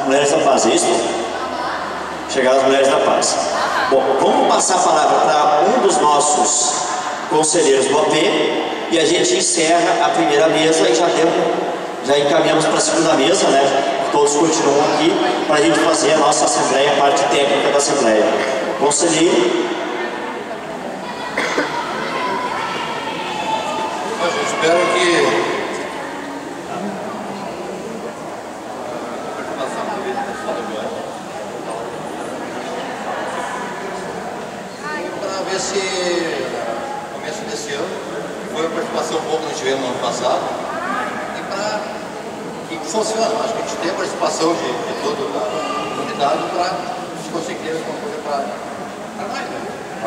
Mulheres da Paz, é isso? Chegaram as Mulheres da Paz. Bom, vamos passar a palavra para um dos nossos conselheiros do AP e a gente encerra a primeira mesa e já encaminhamos para a segunda mesa, né? Todos continuam aqui para a gente fazer a nossa assembleia, a parte técnica da assembleia. Conselheiro. Eu espero que para ver se no começo desse ano foi a participação um pouco que nós tivemos no ano passado e para que funcione. Acho que a gente tem a participação de toda a comunidade para conseguir alguma coisa para mais, né?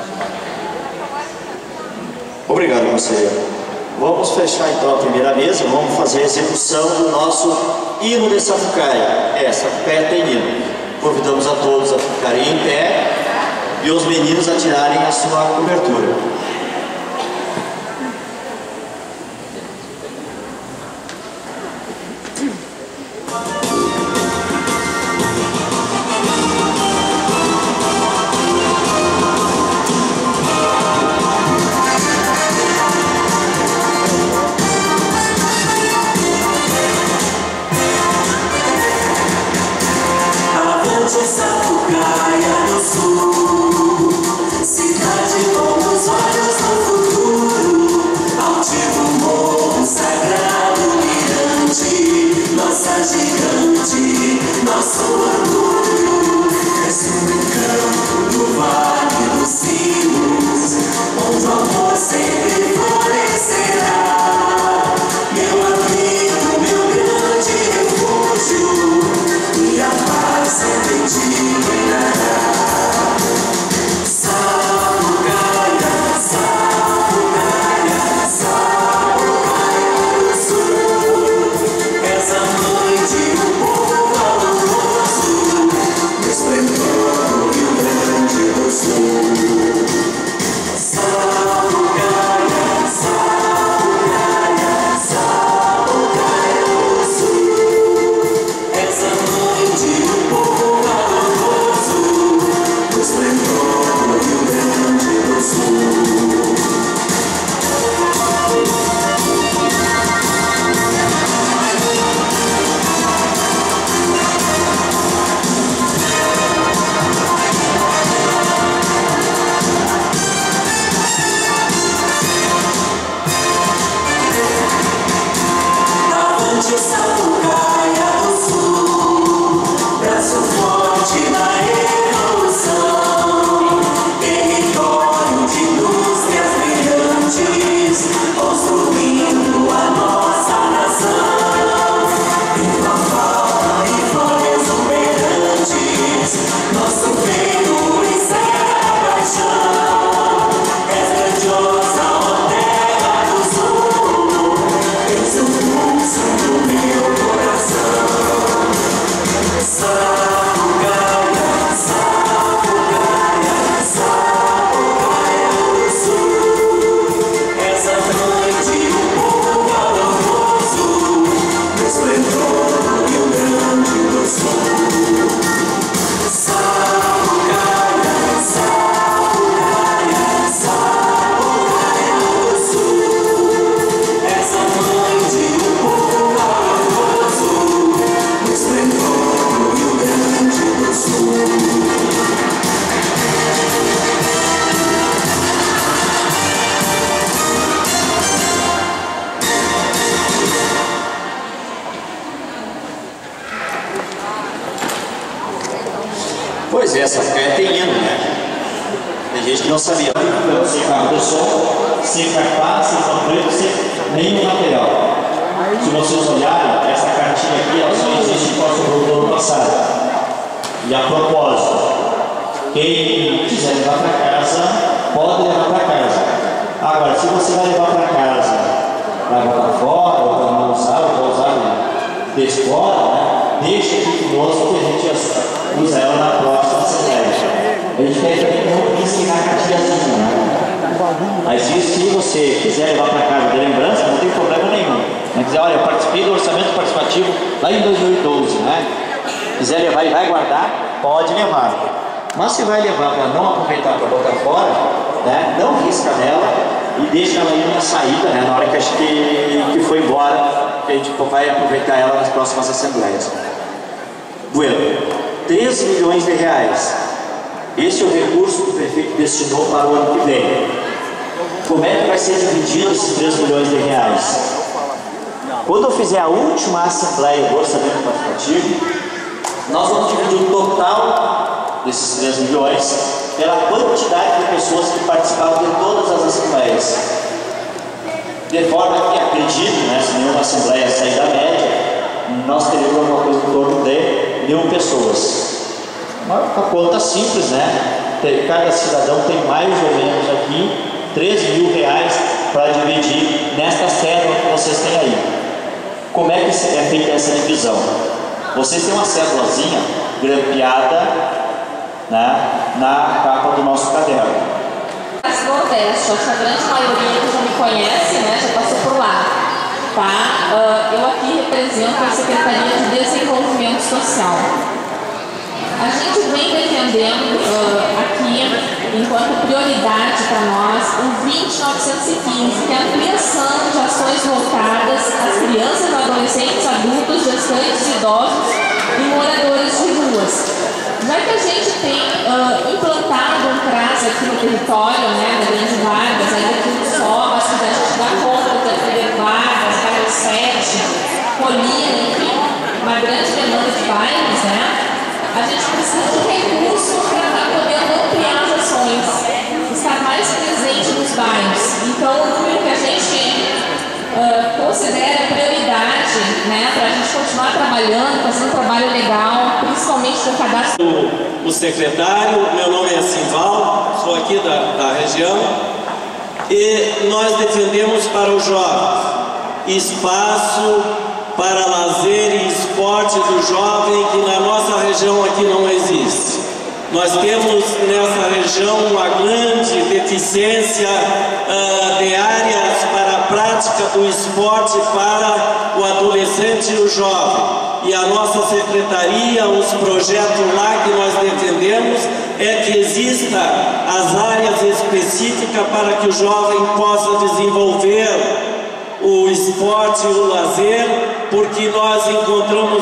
Obrigado, conselheiro. Vamos fechar então a primeira mesa, vamos fazer a execução do nosso hino de Sapucaia. Sapucaia tem hino. Convidamos a todos a ficarem em pé e os meninos a tirarem a sua cobertura. Sapucaia do Sul, cidade com os olhos no futuro, altivo morro sagrado mirante, nossa gigante, nosso orgulho, és um campo do Vale dos Sinos, onde o amor sempre florescerá, meu amigo, meu grande refúgio, e a paz sempre te reinará. Sapucaia, Sapucaia, Sapucaia do Sul, és a mãe de um povo valoroso, no esplendor do Rio Grande do Sul. Sapucaia, Sapucaia, Sapucaia do Sul, és a mãe de um povo valoroso, no esplendor do Rio Grande do Sul. Avante Sapucaia do Sul, braço forte na evolução, território de indústrias brilhantes, construindo a nossa nação. Em tua fauna e flora exuberantes, nosso peito encerra a paixão. És grandiosa, ó terra do sul, és o pulso do meu coração. Sapucaia, Sapucaia, Sapucaia do Sul, és a mãe de um povo valoroso, no esplendor do Rio Grande do Sul. Sapucaia, Sapucaia, Sapucaia do Sul, és a mãe de um povo valoroso, no esplendor do Rio Grande do Sul. Pois é, Sapucaia tem hino, né? Tem gente que não sabia. Sem carro do som, sem cartaz, sem panfleto, sem nenhum material. Se vocês olharem, essa cartinha aqui ela só existe por causa do ano passado. E a propósito, quem quiser levar para casa, pode levar para casa. Agora, se você vai levar para casa, vai botar fora, ou para não usar, ou para usar de escola, né? Deixa aqui conosco que a gente usa ela na próxima assembleia. A gente quer também que não risque na cartilhazinha, né? Mas se você quiser levar para casa de lembrança, não tem problema nenhum. Quer dizer, olha, eu participei do orçamento participativo lá em 2012, né? quiser levar e vai guardar, pode levar. Mas se vai levar para não aproveitar para botar fora, né, não risca nela e deixa ela aí na saída, né, na hora que foi embora, a gente vai aproveitar ela nas próximas assembleias. Bueno, 3 milhões de reais. Esse é o recurso que o prefeito destinou para o ano que vem. Como é que vai ser dividido esses 3 milhões de reais? Quando eu fizer a última assembleia do orçamento participativo, nós vamos dividir o total desses 3 milhões pela quantidade de pessoas que participaram de todas as assembleias. De forma que, acredito, né, se nenhuma assembleia sair da média, nós teremos alguma coisa em torno de 1.000 pessoas. Uma conta simples, né? Cada cidadão tem mais ou menos aqui 13 mil reais para dividir nesta cédula que vocês têm aí. Como é que é feita essa divisão? Vocês têm uma cédulazinha grampeada, né, na capa do nosso caderno. Nordeste, acho que a grande maioria que já me conhece, né, já passou por lá. Tá? Eu aqui represento a Secretaria de Desenvolvimento Social. A gente vem defendendo aqui, enquanto prioridade para nós, o 20915, que é a ampliação de ações voltadas às crianças, adolescentes, adultos, gestantes, idosos e moradores de ruas. Já que a gente tem implantado um CRAS aqui no território, né, da Grande Vargas, ainda aqui no Sol, acho que a gente dá conta da Grande Vargas, Bairro 7, Colina, enfim, uma grande demanda de bairros, né? A gente precisa de recursos para estar podendo ampliar as ações, estar mais presente nos bairros. Então, o número que a gente considera prioridade, né, para a gente continuar trabalhando, fazendo um trabalho legal, principalmente com o cadastro. O secretário, meu nome é Simval, sou aqui da região, e nós defendemos para os jovens espaço para lazer e esporte do jovem, que na nossa região aqui não existe. Nós temos nessa região uma grande deficiência de áreas para a prática do esporte para o adolescente e o jovem. E a nossa secretaria, os projetos lá que nós defendemos, é que exista as áreas específicas para que o jovem possa desenvolver o esporte e o lazer, porque nós encontramos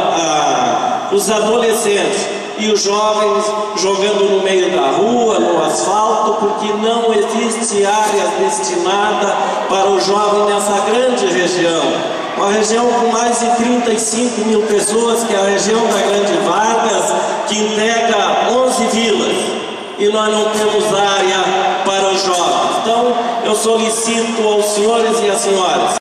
os adolescentes e os jovens jogando no meio da rua, no asfalto, porque não existe área destinada para o jovem nessa grande região. Uma região com mais de 35 mil pessoas, que é a região da Grande Vargas, que integra 11 vilas, e nós não temos área para os jovens. Então, eu solicito aos senhores e às senhoras